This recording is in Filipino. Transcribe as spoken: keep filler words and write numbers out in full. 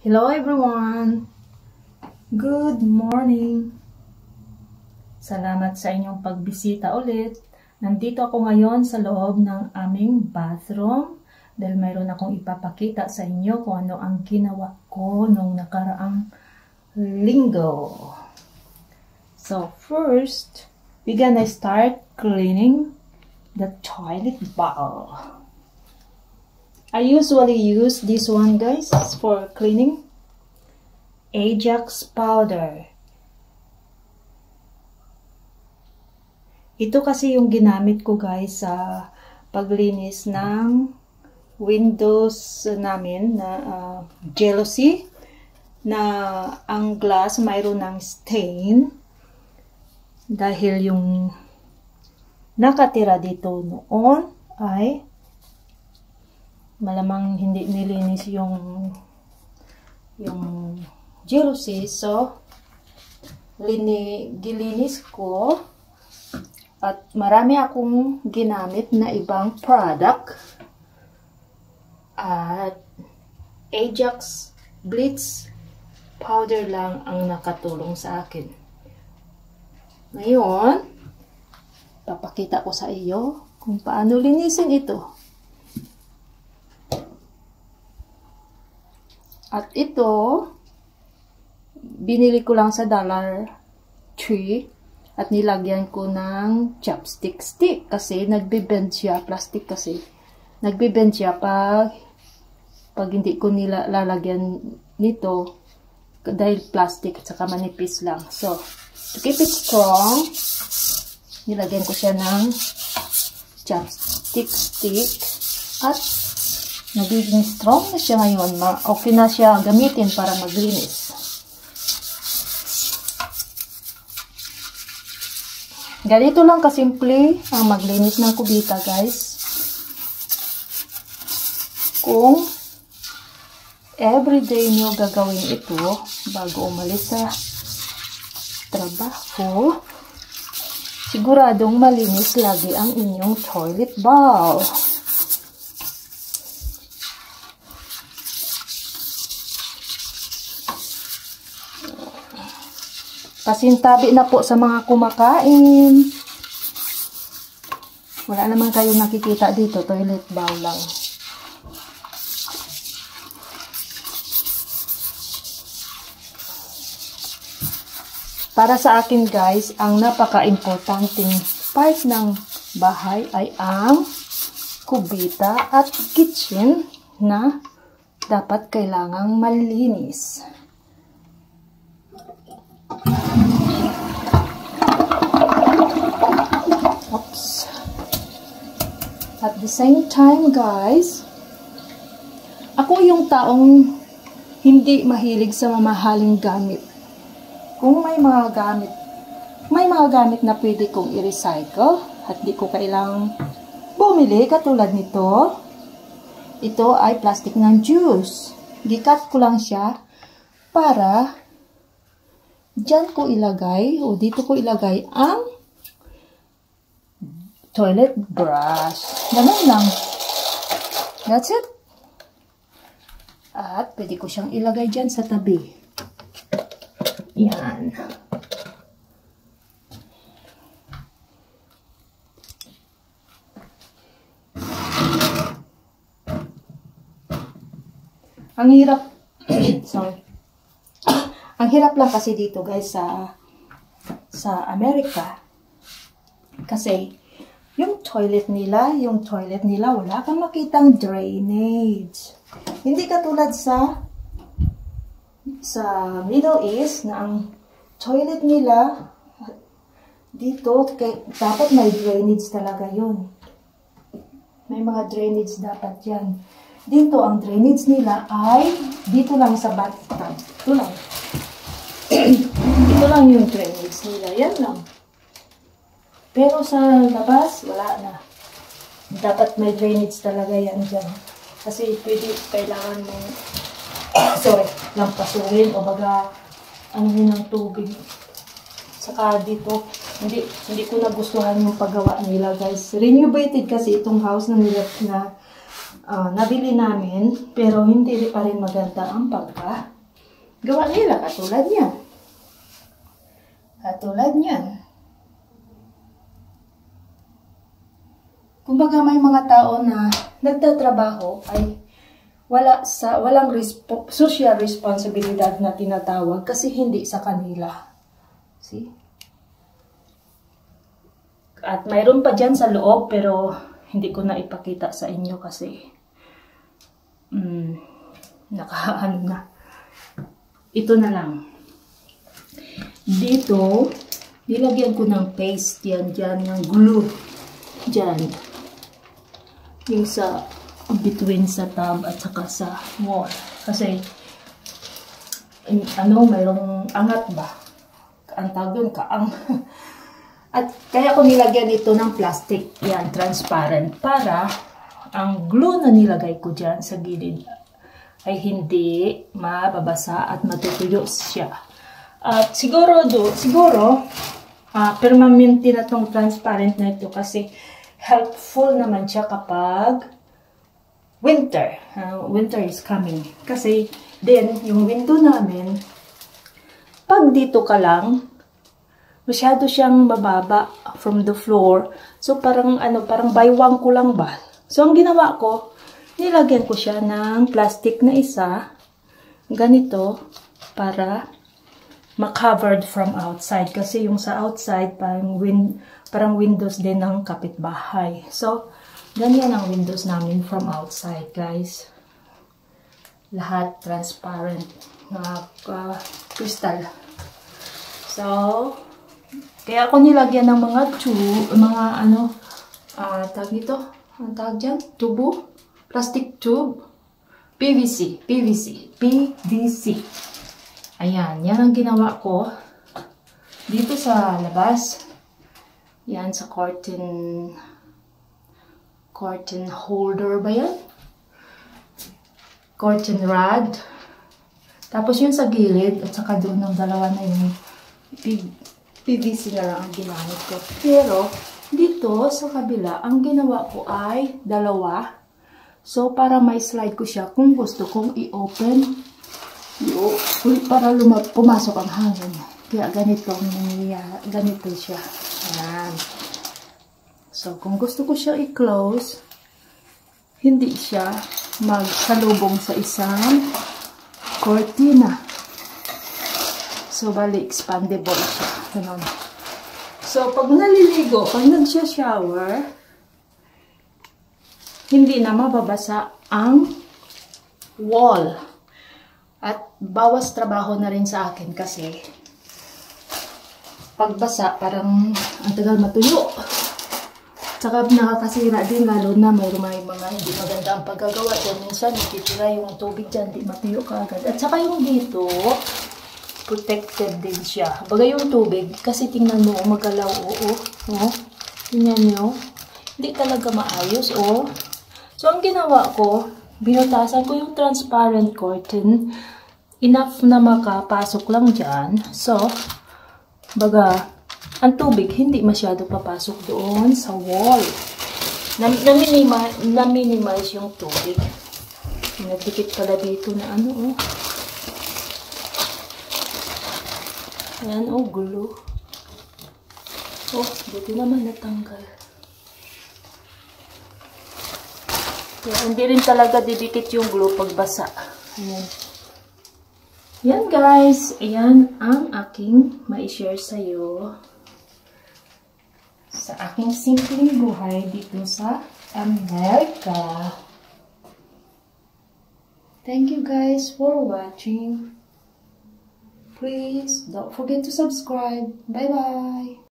Hello everyone! Good morning! Salamat sa inyong pagbisita ulit. Nandito ako ngayon sa loob ng aming bathroom dahil mayroon akong ipapakita sa inyo kung ano ang ginawa ko nung nakaraang linggo. So first, we're gonna start cleaning the toilet bowl. I usually use this one, guys, for cleaning. Ajax powder. Ito kasi yung ginamit ko, guys, sa paglinis ng windows namin na uh, jealousy, na ang glass mayroon ng stain dahil yung nakatira dito noon ay malamang hindi nilinis yung yung jealousy. So lini, gilinis ko at marami akong ginamit na ibang product at Ajax Blitz powder lang ang nakatulong sa akin. Ngayon papakita ko sa iyo kung paano linisin ito. At ito, binili ko lang sa Dollar Tree at nilagyan ko ng chopstick stick kasi nagbe-bend siya, plastic kasi. Nagbe-bend siya pag, pag hindi ko nila lalagyan nito dahil plastic at saka manipis lang. So, to keep it strong, nilagyan ko siya ng chopstick stick at nagiging strong na siya ngayon. Okay na siya gamitin para maglinis. Ganito lang kasimple ang maglinis ng kubita, guys. Kung everyday nyo gagawin ito bago umalis sa trabaho, siguradong malinis lagi ang inyong toilet bowl. Pasintabi na po sa mga kumakain. Wala naman kayong nakikita dito, toilet bowl lang. Para sa akin, guys, ang napaka-importanting part ng bahay ay ang kubita at kitchen na dapat kailangang malinis. Oops. At the same time, guys, ako yung taong hindi mahilig sa mamahaling gamit. Kung may mga gamit, may mga gamit na pwede kong i-recycle at di ko kailangang bumili katulad nito. Ito ay plastic ng juice. Gikat ko lang siya para diyan ko ilagay o dito ko ilagay ang toilet brush. Ganun lang. That's it. At pwede ko siyang ilagay dyan sa tabi. Yan. Ang hirap. Sorry. Ang hirap lang kasi dito, guys, sa sa Amerika. Kasi yung toilet nila, yung toilet nila wala kang makitang drainage. Hindi katulad sa sa Middle East na ang toilet nila dito kay, dapat may drainage talaga yun. May mga drainage dapat yan. Dito ang drainage nila ay dito lang sa bathtub. Ito lang. Ito lang yung drainage nila. Yan lang. Pero sa labas, wala na. Dapat may drainage talaga yan dyan. Kasi pwede, kailangan mo, sorry, lampasurin o baga, ano yun ng tubig. Saka dito, hindi, hindi ko nagustuhan yung paggawa nila, guys. Renovated kasi itong house na nila na uh, nabili namin, pero hindi pa rin maganda ang pagka gawa nila, katulad niyan. Katulad niyan. Kumbaga may mga tao na nagtatrabaho ay wala sa walang respo, social responsibilidad na tinatawag kasi hindi sa kanila. See? At mayroon pa dyan sa loob pero hindi ko na ipakita sa inyo kasi mm, nakaano na. Ito na lang. Dito, nilagyan ko ng paste yan dyan, ng glue. Dyan. Yung sa between sa tub at saka sa wall. Kasi, ano, mayroong angat ba? Ang tawag yun, kaang. At kaya ko nilagyan ito ng plastic, yan, transparent, para ang glue na nilagay ko dyan sa gilid ay hindi mababasa at matutuyo siya. At siguro do, siguro, uh, permanente na itong transparent na ito kasi helpful naman siya kapag winter. Uh, winter is coming. Kasi then, yung window namin, pag dito ka lang, masyado siyang mababa from the floor. So, parang, ano, parang baywang ko lang ba? So, ang ginawa ko, nilagyan ko siya ng plastic na isa, ganito, para ma-covered from outside. Kasi yung sa outside, parang, win parang windows din ng kapitbahay. So, ganyan ang windows namin from outside, guys. Lahat transparent na uh, crystal. So, kaya ako nilagyan ng mga tube, mga ano, uh, tag ito, ang tag dyan, tubo. Plastic tube, P V C, P V C, P V C. Ayan, yan ang ginawa ko dito sa labas. Yan sa curtain, curtain holder ba yan? Curtain rod. Tapos yun sa gilid, at saka doon ng dalawa na yung P V C na lang ang ginamit ko. Pero, dito sa kabila, ang ginawa ko ay dalawa. So, para may slide ko siya, kung gusto kong i-open, para lumap pumasok ang hangin. Kaya ganito, ganito siya. Ayan. So, kung gusto ko siya i-close, hindi siya magsalubong sa isang cortina. So, bali, expandable siya. Ganun. So, pag naliligo, pag nagsya-shower, hindi na mababasa ang wall. At bawas trabaho na rin sa akin kasi pagbasa parang ang tagal matuyo. Tsaka nakakasira din lalo na mayroon may mga hindi maganda ang paggagawa. Dyan minsan natitira yung tubig dyan, di matuyo ka agad. At saka yung dito, protected din siya. Bagay yung tubig, kasi tingnan mo, magalaw, oo. Oh, tingnan nyo. Hindi talaga maayos, oh. So, ang ginawa ko, binutasan ko yung transparent curtain. Enough na makapasok lang dyan. So, baga, ang tubig hindi masyado papasok doon sa wall. Na-minimize na na yung tubig. Nagdikit pala dito na ano, oh. Ayan, oh, glue. Oh, buti naman natanggal. Kaya hindi rin talaga didikit yung glue pag basa. Ayan. Yan guys. Ayan ang aking ma-share sa'yo sa aking simpleng buhay dito sa America. Thank you guys for watching. Please don't forget to subscribe. Bye bye.